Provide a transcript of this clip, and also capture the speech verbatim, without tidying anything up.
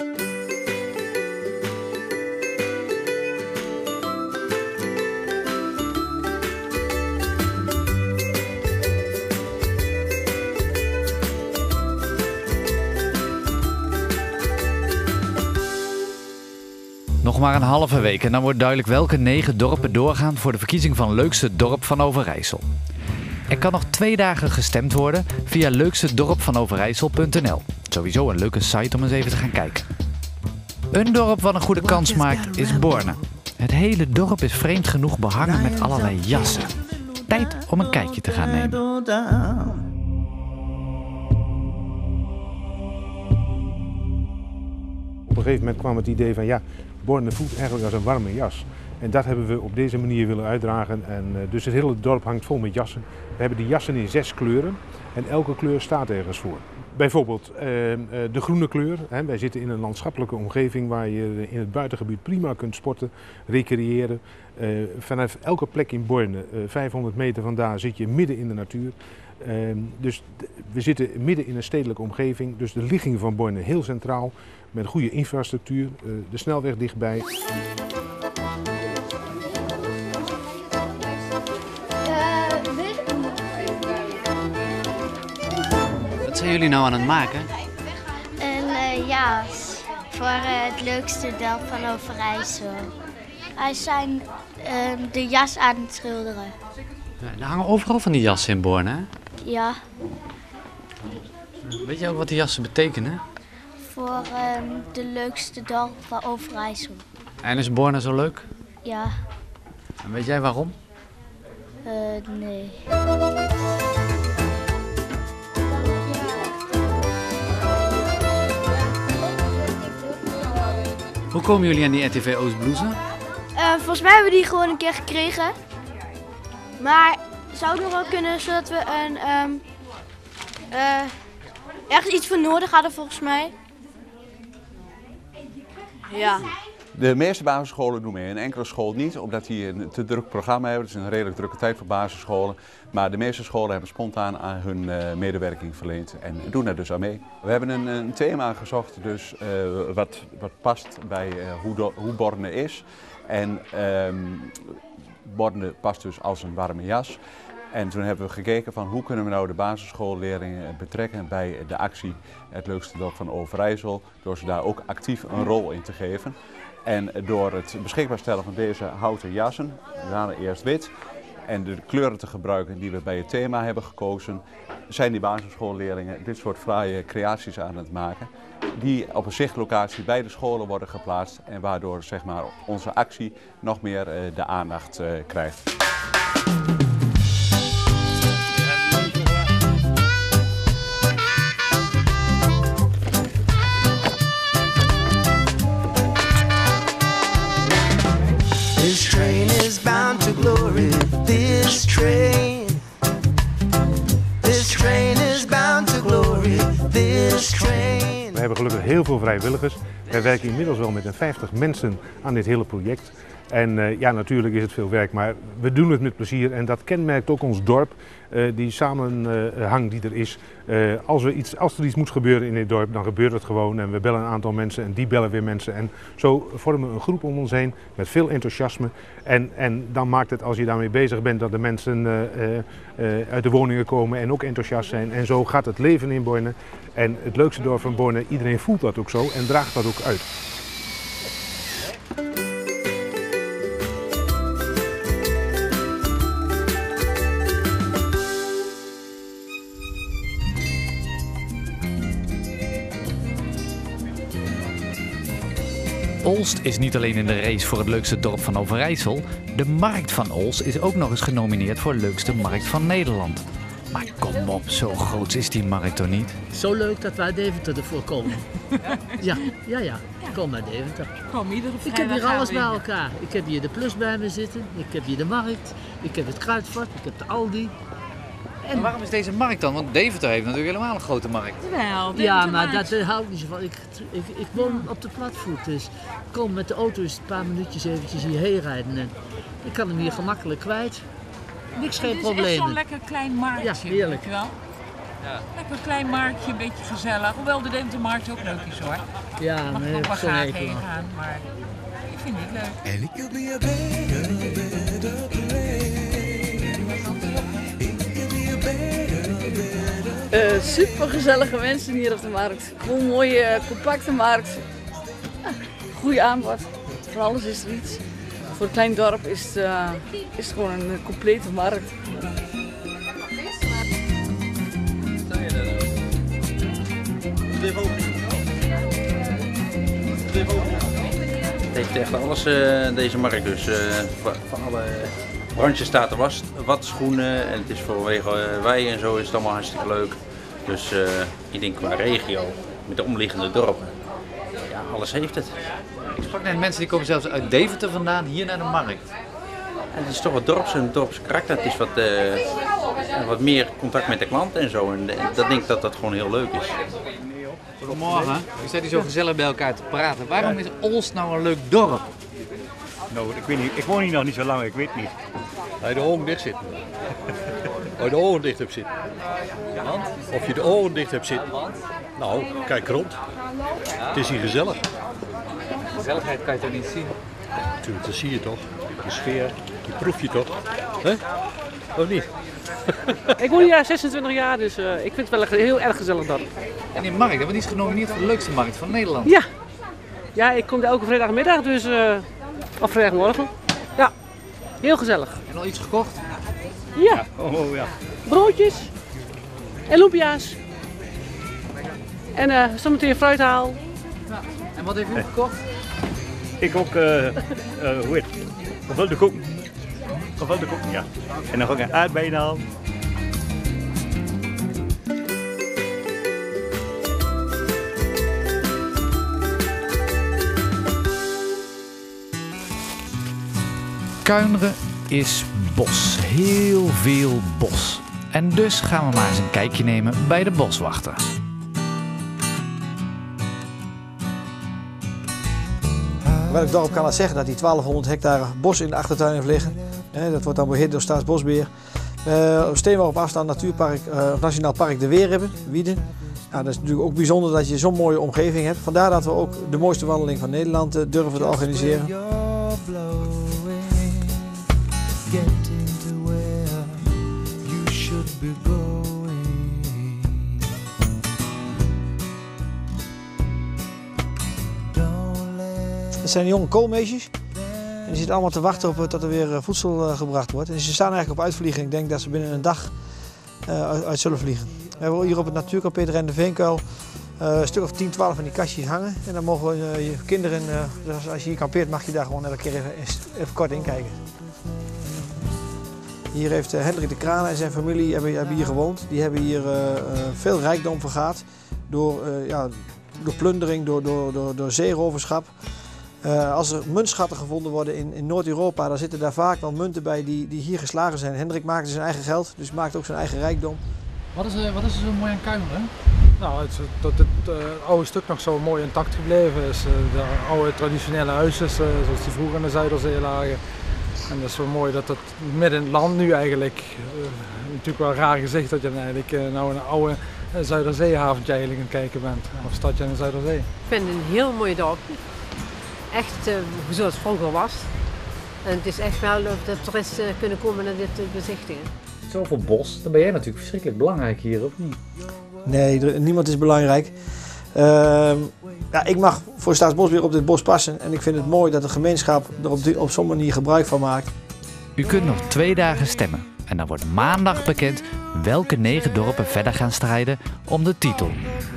Nog maar een halve week en dan wordt duidelijk welke negen dorpen doorgaan voor de verkiezing van leukste dorp van Overijssel. Er kan nog twee dagen gestemd worden via leukstedorpvanoverijssel punt n l. Sowieso een leuke site om eens even te gaan kijken. Een dorp wat een goede kans maakt is Borne. Het hele dorp is vreemd genoeg behangen met allerlei jassen. Tijd om een kijkje te gaan nemen. Op een gegeven moment kwam het idee van ja, Borne voelt eigenlijk als een warme jas. En dat hebben we op deze manier willen uitdragen. En, uh, dus het hele dorp hangt vol met jassen. We hebben die jassen in zes kleuren en elke kleur staat ergens voor. Bijvoorbeeld uh, uh, de groene kleur. Hè. Wij zitten in een landschappelijke omgeving waar je in het buitengebied prima kunt sporten, recreëren. Uh, vanaf elke plek in Borne, uh, vijfhonderd meter vandaan, zit je midden in de natuur. Uh, dus we zitten midden in een stedelijke omgeving, dus de ligging van Borne heel centraal, met goede infrastructuur, uh, de snelweg dichtbij. Wat zijn jullie nou aan het maken? Een uh, jas voor uh, het leukste dorp van Overijssel. Wij zijn uh, de jas aan het schilderen. Ja, er hangen overal van die jassen in Borne, hè? Ja, Weet je ook wat die jassen betekenen? voor uh, de leukste dorp van Overijssel. En is Borne zo leuk? Ja, En weet jij waarom? uh, nee. Hoe komen jullie aan die R T V Oost blouse? Uh, volgens mij hebben we die gewoon een keer gekregen. Maar het zou ook nog wel kunnen zodat we een, um, uh, ergens iets van Noorden hadden volgens mij. Ja. De meeste basisscholen doen mee, een enkele school niet, omdat die een te druk programma hebben. Het is een redelijk drukke tijd voor basisscholen. Maar de meeste scholen hebben spontaan aan hun uh, medewerking verleend en doen er dus aan mee. We hebben een, een thema gezocht dus, uh, wat, wat past bij uh, hoe, do, hoe Borne is. En um, Borne past dus als een warme jas. En toen hebben we gekeken van hoe kunnen we nou de basisschoolleerlingen betrekken bij de actie Het Leukste Dorp van Overijssel, door ze daar ook actief een rol in te geven. En door het beschikbaar stellen van deze houten jassen, we hadden eerst wit, en de kleuren te gebruiken die we bij het thema hebben gekozen, zijn die basisschoolleerlingen dit soort fraaie creaties aan het maken, die op een zichtlocatie bij de scholen worden geplaatst en waardoor zeg maar, onze actie nog meer uh, de aandacht uh, krijgt. This train is bound to glory. This train. This train is bound to glory. This train. We hebben gelukkig heel veel vrijwilligers. Wij werken inmiddels wel met een vijftig mensen aan dit hele project. En uh, ja, natuurlijk is het veel werk, maar we doen het met plezier. En dat kenmerkt ook ons dorp, uh, die samenhang uh, die er is. Uh, als, we iets, als er iets moet gebeuren in dit dorp, dan gebeurt het gewoon. En we bellen een aantal mensen en die bellen weer mensen. En zo vormen we een groep om ons heen met veel enthousiasme. En, en dan maakt het, als je daarmee bezig bent, dat de mensen uh, uh, uh, uit de woningen komen en ook enthousiast zijn. En zo gaat het leven in Borne. En het leukste dorp van Borne, iedereen voelt dat ook zo en draagt dat ook uit. Olst is niet alleen in de race voor het leukste dorp van Overijssel. De markt van Olst is ook nog eens genomineerd voor leukste markt van Nederland. Maar kom op, zo groot is die markt toch niet? Zo leuk dat wij Deventer ervoor komen. Ja, ja, ja. Kom naar Deventer. Kom iedere ik heb hier alles bij elkaar. Ik heb hier de Plus bij me zitten. Ik heb hier de markt. Ik heb het Kruidvat. Ik heb de Aldi. En waarom is deze markt dan? Want Deventer heeft natuurlijk helemaal een grote markt. Wel, ja, maar dat uh, hou ik niet zo van. Ik, ik, ik woon op de platvoet, dus ik kom met de auto eens een paar minuutjes eventjes hierheen rijden. En ik kan hem hier gemakkelijk kwijt. Niks, geen probleem. Het is echt zo'n lekker klein marktje. Ja, heerlijk. Wel? Ja. Lekker een klein marktje, een beetje gezellig. Hoewel de Dentermarkt ook leuk is hoor. Ja, mag nee, ook wel zo'n graag hekel heen aan. gaan, maar ik vind dit leuk. And it could be a better, better place. It could be a better, better Uh, super gezellige mensen hier op de markt. Gewoon een mooie, compacte markt. Ah, goede aanbod. Voor alles is er iets. Voor een klein dorp is het, uh, is het gewoon een complete markt. Het heeft echt alles, uh, deze markt. Dus uh, van alle branches staat er was, wat schoenen en het is vanwege uh, wij en zo is het allemaal hartstikke leuk. Dus uh, ik denk qua regio, met de omliggende dorpen, ja, alles heeft het. Ik sprak net mensen die komen zelfs uit Deventer vandaan hier naar de markt. En het is toch wat dorps en dorps karakter. Het is wat, uh, wat meer contact met de klant en zo. En, en dat denk ik dat dat gewoon heel leuk is. Goedemorgen. U staat hier zo gezellig bij elkaar te praten. Waarom is Olst nou een leuk dorp? Nou, ik weet niet. Ik woon hier nog niet zo lang, ik weet niet. Als je de ogen dicht zit. Als je de ogen dicht hebt zitten. Want? Of je de ogen dicht hebt zitten. Nou, kijk rond. Het is hier gezellig. Gezelligheid kan je toch niet zien? Natuurlijk, dat zie je toch. De sfeer, die proef je toch. Hè? Of niet? Ik woon hier zesentwintig jaar, dus uh, ik vind het wel een heel erg gezellig dorp. En die markt, want die is genomineerd voor de leukste markt van Nederland. Ja, ja ik kom er elke vrijdagmiddag, dus, uh, of vrijdagmorgen. Ja, heel gezellig. En al iets gekocht? Ja, oh, oh, ja. Broodjes en lumpia's. En uh, zometeen fruithaal. Ja. En wat heeft u gekocht? Ik ook, uh, uh, hoe heet het? Gevulde koek. Gevulde koek, ja. En dan ook een aardbeien halen. Kuinre is bos. Heel veel bos. En dus gaan we maar eens een kijkje nemen bij de boswachter. Welk dorp kan dat zeggen dat die twaalfhonderd hectare bos in de achtertuin heeft liggen? Dat wordt dan beheerd door Staatsbosbeheer. Uh, op steenworp op afstand natuurpark, uh, Nationaal Park de Weerhibben, Wieden. Ja, dat is natuurlijk ook bijzonder dat je zo'n mooie omgeving hebt. Vandaar dat we ook de mooiste wandeling van Nederland uh, durven te organiseren. Het zijn jonge koolmeesjes. En die zitten allemaal te wachten op tot er weer voedsel uh, gebracht wordt. En ze staan eigenlijk op uitvliegen. Ik denk dat ze binnen een dag uh, uit, uit zullen vliegen. We hebben hier op het natuurkamp Peter en de Veenkuil uh, een stuk of tien, twaalf van die kastjes hangen. En dan mogen uh, je kinderen, uh, dus als je hier kampeert, mag je daar gewoon elke keer even, even kort in kijken. Hier heeft uh, Hendrik de Kraan en zijn familie hebben, hebben hier gewoond. Die hebben hier uh, uh, veel rijkdom vergaard door, uh, ja, door plundering, door, door, door, door zeeroverschap. Uh, als er muntschatten gevonden worden in, in Noord-Europa, dan zitten daar vaak wel munten bij die, die hier geslagen zijn. Hendrik maakte zijn eigen geld, dus maakt ook zijn eigen rijkdom. Wat is, uh, wat is er zo mooi aan Kuinre? Nou, het, dat het uh, oude stuk nog zo mooi intact gebleven is. Uh, de oude traditionele huisjes, uh, zoals die vroeger aan de Zuiderzee lagen. En dat is zo mooi dat het midden in het land nu eigenlijk, uh, natuurlijk wel een raar gezicht dat je dan eigenlijk uh, nou een oude uh, Zuiderzeehaventje eigenlijk aan het kijken bent. Of stadje aan de Zuiderzee. Ik vind het een heel mooi dorpje. Echt uh, zoals het vroeger was. En het is echt wel of de toeristen kunnen komen naar dit te bezichtigen. Zoveel bos, dan ben jij natuurlijk verschrikkelijk belangrijk hier, of niet? Nee, er, niemand is belangrijk. Uh, ja, ik mag voor Staatsbosbeheer op dit bos passen en ik vind het mooi dat de gemeenschap er op, die, op zo'n manier gebruik van maakt. U kunt nog twee dagen stemmen en dan wordt maandag bekend welke negen dorpen verder gaan strijden om de titel.